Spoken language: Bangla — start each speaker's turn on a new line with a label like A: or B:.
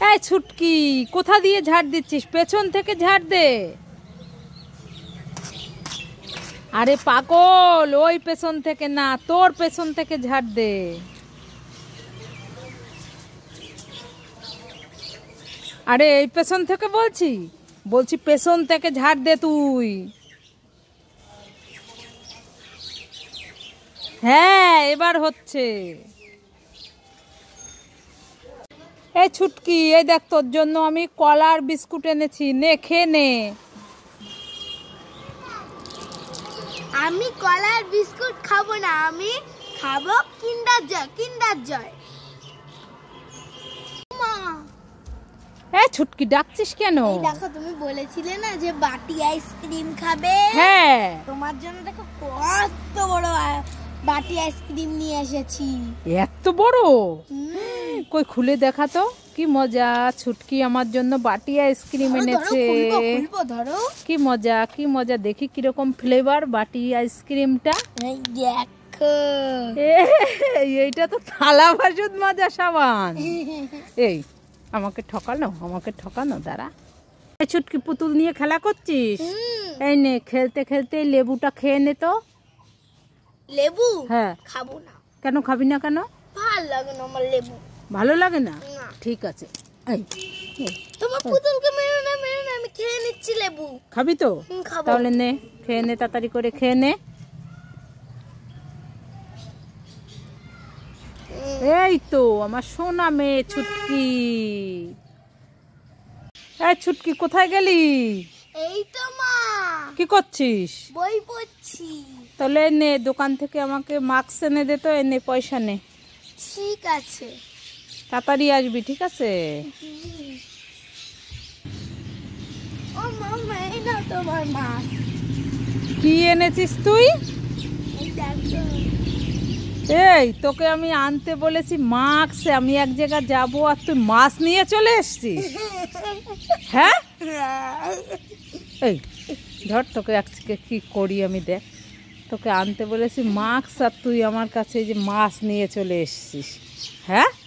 A: এই ছুটকি, কোথা দিয়ে ঝাড় দিচ্ছিস? পেছন থেকে ঝাড় দে। আরে পাগল, ওই পেছন থেকে না, তোর পেছন থেকে ঝাড় দে। আরে এই পেছন থেকে বলছি পেছন থেকে ঝাড় দে তুই। হ্যাঁ, এবার হচ্ছে। এই ছুটকি, এই দেখ তোর জন্য আমি কলার বিস্কুট এনেছি, নে খেয়ে নে।
B: আমি কলার বিস্কুট খাবো না, আমি খাবো কিন্ডার জয়। কিন্ডার জয়। মা,
A: এই ছুটকি ডাকছিস কেন?
B: এই দেখো, তুমি বলেছিলে না যে বাটি আইসক্রিম খাবে।
A: হ্যাঁ,
B: তোমার জন্য দেখো কত বড় বাটি আইসক্রিম নিয়ে এসেছি।
A: এত বড়? কই খুলে দেখা তো, কি মজা। ছুটকি আমার জন্য বাটি আইসক্রিম এনেছে।
B: ধরো,
A: কি মজা, কি মজা। দেখি কিরকম ফ্লেভার বাটি আইসক্রিমটা।
B: এই দেখো,
A: এইটা তো থালা বাসন মাজা সাবান। এই আমাকে ঠকানো দাঁড়া। এই ছুটকি, পুতুল নিয়ে খেলা করছিস? এই নে, খেলতে খেলতে লেবুটা খেয়ে নে তো।
B: লেবু?
A: হ্যাঁ।
B: খাবো না।
A: কেন খাবি না? কেন?
B: ভালো লাগে না আমার লেবু।
A: ভালো লাগে না? ঠিক আছে। এই
B: তোমার পুতুলকে মেরো না, আমি খেয়ে নিচ্ছি লেবু।
A: খাবি তো?
B: খাবো।
A: তাহলে নে, খেয়ে নে, তাড়াতাড়ি করে খেয়ে নে। এই তো আমার সোনা মেয়ে ছুটকি। এই ছুটকি, কোথায় গেলি?
B: এই তো মা।
A: কি করছিস?
B: বই পড়ছি।
A: তাহলে নে, দোকান থেকে আমাকে মাস্ক এনে দে তো। এনে পয়সা নে।
B: ঠিক আছে।
A: তাড়াতাড়ি আসবি, ঠিক আছে?
B: ও মামা, এই না তোমার মাছ।
A: কি এনেছিস তুই?
B: এই দেখো।
A: এই তোকে আমি আনতে বলেছি মাস্ক, আমি এক জায়গায় যাবো আর তুই মাছ নিয়ে চলে এসছিস? হ্যাঁ, এই ধর, তোকে আজকে কি করি আমি দেখ। তোকে আনতে বলেছি মাস্ক আর তুই আমার কাছে যে মাছ নিয়ে চলে এসছিস। হ্যাঁ।